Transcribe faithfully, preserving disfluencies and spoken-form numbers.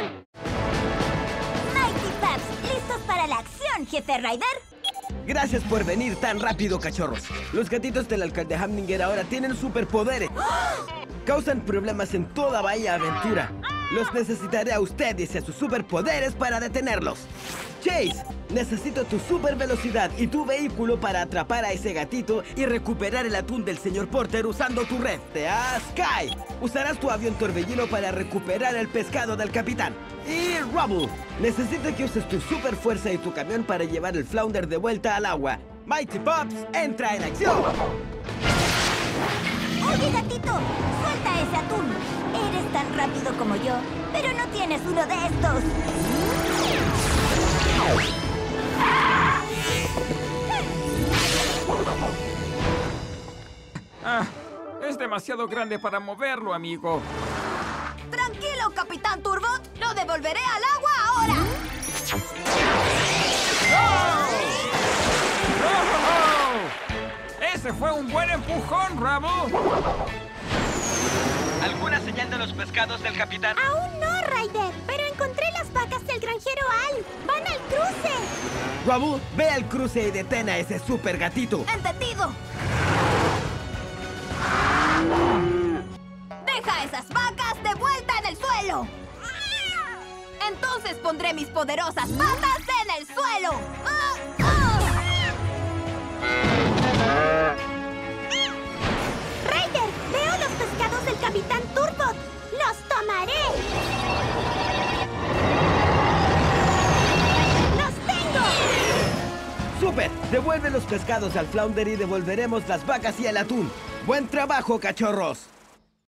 atún! Mighty Pups, ¿listos para la acción, jefe Ryder? Gracias por venir tan rápido, cachorros. Los gatitos del alcalde Hamdinger ahora tienen superpoderes. Causan problemas en toda Bahía Aventura. Los necesitaré a ustedes y a sus superpoderes para detenerlos. Chase, necesito tu super velocidad y tu vehículo para atrapar a ese gatito y recuperar el atún del señor Porter usando tu red. Te has Sky, usarás tu avión torbellino para recuperar el pescado del capitán. Y Rubble, necesito que uses tu super fuerza y tu camión para llevar el flounder de vuelta al agua. Mighty Pups, entra en acción. Oye, gatito, suelta ese atún. Eres tan rápido como yo, pero no tienes uno de estos. Ah, es demasiado grande para moverlo, amigo. Tranquilo, Capitán Turbot. Lo devolveré al agua ahora. ¡Oh! ¡Oh! ¡Ese fue un buen empujón, Rubble! ¿Alguna señal de los pescados del capitán? Aún no, Ryder, pero encontré las vacas del granjero Al. ¡Van al cruce! Rubble, ve al cruce y detén a ese super gatito. ¡Entendido! ¡Deja esas vacas de vuelta en el suelo! Entonces pondré mis poderosas patas en el suelo. ¡Ah! ¡Ah! ¡Ryder! ¡Veo los pescados del Capitán Turbot! ¡Los tomaré! ¡Los tengo! ¡Súper! Devuelve los pescados al flounder y devolveremos las vacas y el atún. ¡Buen trabajo, cachorros!